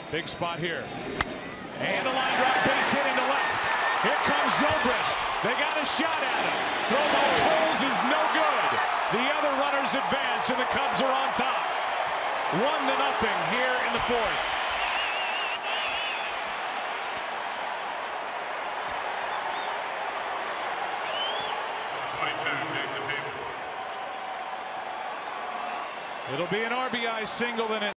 Big spot here. And a line drive, base hit into left. Here comes Zobrist. They got a shot at him. Throw by Toles is no good. The other runners advance, and the Cubs are on top. 1-0 here in the fourth. It'll be an RBI single, and